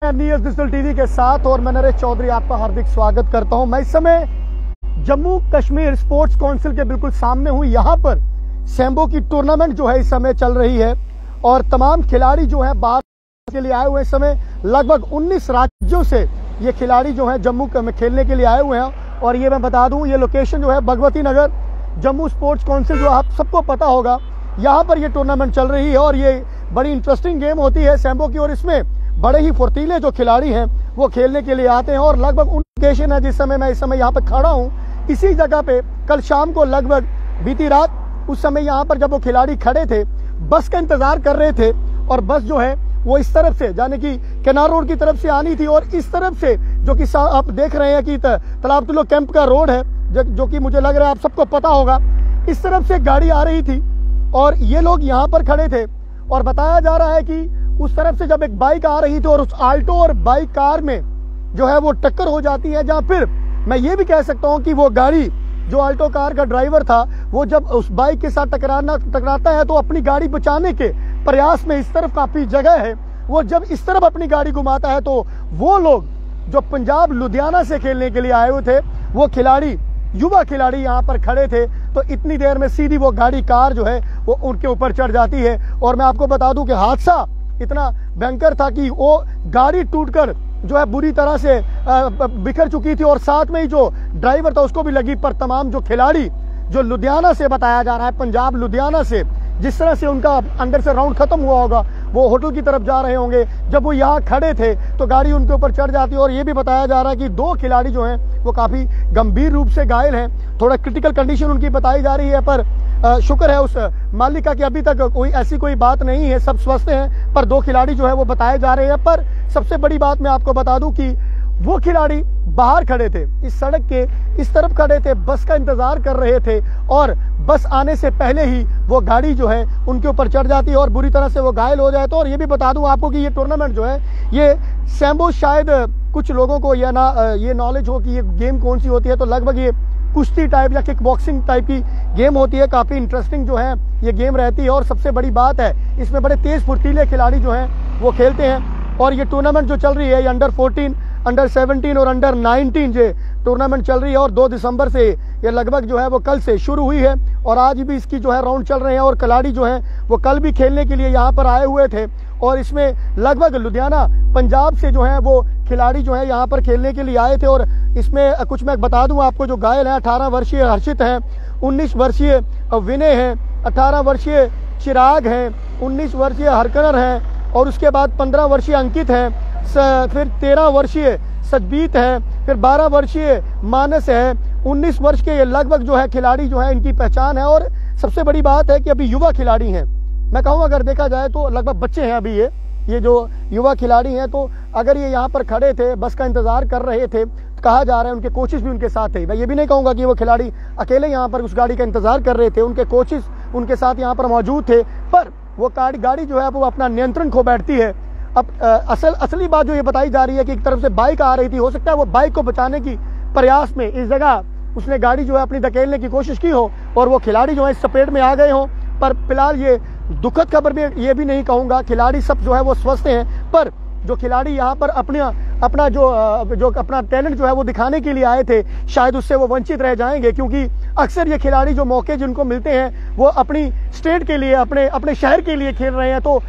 News digital TV के साथ और मैं नरेश चौधरी आपका हार्दिक स्वागत करता हूं। मैं इस समय जम्मू कश्मीर स्पोर्ट्स काउंसिल के बिल्कुल सामने हूं। यहां पर सैम्बो की टूर्नामेंट जो है इस समय चल रही है और तमाम खिलाड़ी जो है बाहर के लिए आए हुए हैं। इस समय लगभग 19 राज्यों से ये खिलाड़ी जो है जम्मू में खेलने के लिए आए हुए हैं। और ये मैं बता दूं, ये लोकेशन जो है भगवती नगर जम्मू स्पोर्ट्स काउंसिल जो आप सबको पता होगा, यहाँ पर ये टूर्नामेंट चल रही है और ये बड़ी इंटरेस्टिंग गेम होती है सैम्बो की। और इसमें बड़े ही फुर्तीले जो खिलाड़ी हैं वो खेलने के लिए आते हैं और लगभग लोकेशन है जिस समय मैं इस समय यहाँ पे खड़ा हूँ, इसी जगह पे कल शाम को लगभग बीती रात उस समय यहाँ पर जब वो खिलाड़ी खड़े थे, बस का इंतजार कर रहे थे और बस जो है वो इस तरफ से यानी कि केनार रोड की तरफ से आनी थी और इस तरफ से जो कि आप देख रहे हैं कि तालाब तुलो कैंप का रोड है जो कि मुझे लग रहा है आप सबको पता होगा, इस तरफ से गाड़ी आ रही थी और ये लोग यहाँ पर खड़े थे। और बताया जा रहा है कि उस तरफ से जब एक बाइक आ रही थी और उस आल्टो और बाइक कार में जो है वो टक्कर हो जाती है, जहां फिर मैं ये भी कह सकता हूं कि वो गाड़ी जो आल्टो कार का ड्राइवर था वो जब उस बाइक के साथ टकराता है तो अपनी गाड़ी बचाने के प्रयास में, इस तरफ काफी जगह है, वो जब इस तरफ अपनी गाड़ी घुमाता है तो वो लोग जो पंजाब लुधियाना से खेलने के लिए आए हुए थे, वो खिलाड़ी युवा खिलाड़ी यहाँ पर खड़े थे तो इतनी देर में सीधी वो गाड़ी कार जो है वो उनके ऊपर चढ़ जाती है। और मैं आपको बता दूं कि हादसा इतना भयंकर था कि वो गाड़ी टूटकर जो है बुरी तरह से बिखर चुकी थी और साथ में ही जो ड्राइवर था उसको भी लगी। पर तमाम जो खिलाड़ी जो लुधियाना से बताया जा रहा है, पंजाब लुधियाना से, जिस तरह से उनका अंदर से राउंड खत्म हुआ होगा, वो होटल की तरफ जा रहे होंगे, जब वो यहाँ खड़े थे तो गाड़ी उनके ऊपर चढ़ जाती है। और ये भी बताया जा रहा है कि 2 खिलाड़ी जो हैं वो काफी गंभीर रूप से घायल हैं, थोड़ा क्रिटिकल कंडीशन उनकी बताई जा रही है। पर शुक्र है उस मालिक का कि अभी तक कोई बात नहीं है, सब स्वस्थ हैं। पर 2 खिलाड़ी जो है वो बताए जा रहे हैं। पर सबसे बड़ी बात मैं आपको बता दूं कि वो खिलाड़ी बाहर खड़े थे, इस सड़क के इस तरफ खड़े थे, बस का इंतजार कर रहे थे और बस आने से पहले ही वो गाड़ी जो है उनके ऊपर चढ़ जाती है और बुरी तरह से वो घायल हो जाए। तो और ये भी बता दूं आपको कि ये टूर्नामेंट जो है ये सैम्बो, शायद कुछ लोगों को ये नॉलेज हो कि ये गेम कौन सी होती है, तो लगभग ये कुश्ती टाइप या किक बॉक्सिंग टाइप की गेम होती है। काफी इंटरेस्टिंग जो है ये गेम रहती है और सबसे बड़ी बात है इसमें बड़े तेज फुर्तीले खिलाड़ी जो हैं वो खेलते हैं। और ये टूर्नामेंट जो चल रही है ये अंडर 14, अंडर 17 और अंडर 19 ये टूर्नामेंट चल रही है और 2 दिसंबर से ये लगभग जो है वो कल से शुरू हुई है और आज भी इसकी जो है राउंड चल रहे हैं। और खिलाड़ी जो हैं वो कल भी खेलने के लिए यहाँ पर आए हुए थे और इसमें लगभग लुधियाना पंजाब से जो है वो खिलाड़ी जो है यहाँ पर खेलने के लिए आए थे। और इसमें कुछ मैं बता दूं आपको, जो घायल हैं 18 वर्षीय हर्षित हैं, 19 वर्षीय विनय हैं, 18 वर्षीय चिराग हैं, 19 वर्षीय हरकनर हैं और उसके बाद 15 वर्षीय अंकित हैं, फिर 13 वर्षीय सजबीत है, फिर 12 वर्षीय मानस है, 19 वर्ष के लगभग जो है खिलाड़ी जो है इनकी पहचान है। और सबसे बड़ी बात है कि अभी युवा खिलाड़ी हैं, मैं कहूँ अगर देखा जाए तो लगभग बच्चे हैं अभी ये जो युवा खिलाड़ी हैं। तो अगर ये यहाँ पर खड़े थे, बस का इंतजार कर रहे थे, कहा जा रहा है उनके कोचेस भी उनके साथ थे। मैं ये भी नहीं कहूँगा कि वो खिलाड़ी अकेले यहाँ पर उस गाड़ी का इंतजार कर रहे थे, उनके कोचेस उनके साथ यहाँ पर मौजूद थे। पर वो गाड़ी जो है वो अपना नियंत्रण खो बैठती है। अब असली बात जो ये बताई जा रही है कि एक तरफ से बाइक आ रही थी, हो सकता है वो बाइक को बचाने की प्रयास में इस जगह उसने गाड़ी जो है अपनी धकेलने की कोशिश की हो और वो खिलाड़ी जो है इस चपेट में आ गए हो। पर फिलहाल ये दुखद खबर भी ये भी नहीं कहूँगा, खिलाड़ी सब जो है वो स्वस्थ हैं। पर जो खिलाड़ी यहाँ पर अपना जो अपना टैलेंट जो है वो दिखाने के लिए आए थे, शायद उससे वो वंचित रह जाएंगे, क्योंकि अक्सर ये खिलाड़ी जो मौके जिनको मिलते हैं वो अपनी स्टेट के लिए, अपने शहर के लिए खेल रहे हैं। तो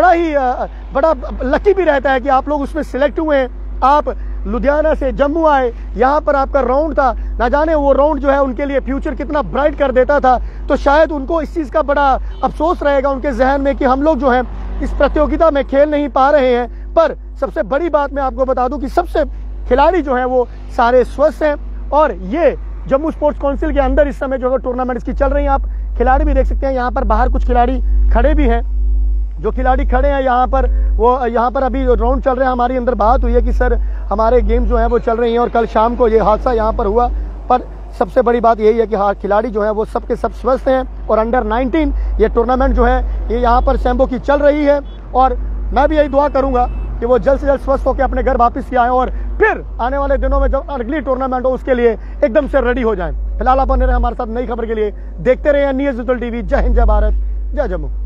बड़ा लकी भी रहता है कि आप लोग उसमें सिलेक्ट हुए हैं। आप लुधियाना से जम्मू आए, यहाँ पर आपका राउंड था, ना जाने वो राउंड जो है उनके लिए फ्यूचर कितना ब्राइट कर देता था। तो शायद उनको इस चीज़ का बड़ा अफसोस रहेगा उनके जहन में कि हम लोग जो है इस प्रतियोगिता में खेल नहीं पा रहे हैं। पर सबसे बड़ी बात मैं आपको बता दूं कि सबसे खिलाड़ी जो है वो सारे स्वस्थ हैं और ये जम्मू स्पोर्ट्स काउंसिल के अंदर इस समय जो है टूर्नामेंट इसकी चल रही है। आप खिलाड़ी भी देख सकते हैं, यहाँ पर बाहर कुछ खिलाड़ी खड़े भी हैं। जो खिलाड़ी खड़े हैं यहाँ पर अभी राउंड चल रहे हैं। हमारी अंदर बात हुई है कि सर हमारे गेम जो है वो चल रही हैं और कल शाम को ये हादसा यहाँ पर हुआ। पर सबसे बड़ी बात यही है कि हाँ, खिलाड़ी जो है वो सब के सब स्वस्थ हैं और अंडर 19 ये टूर्नामेंट जो है ये यहाँ पर सैम्बो की चल रही है। और मैं भी यही दुआ करूंगा कि वो जल्द से जल्द स्वस्थ होकर अपने घर वापस आए और फिर आने वाले दिनों में जब अगली टूर्नामेंट हो उसके लिए एकदम से रेडी हो जाएं। फिलहाल आप बने रहे हमारे साथ नई खबर के लिए, देखते रहे न्यूज़ डिजिटल टीवी। जय हिंद, जय भारत, जय जम्मू।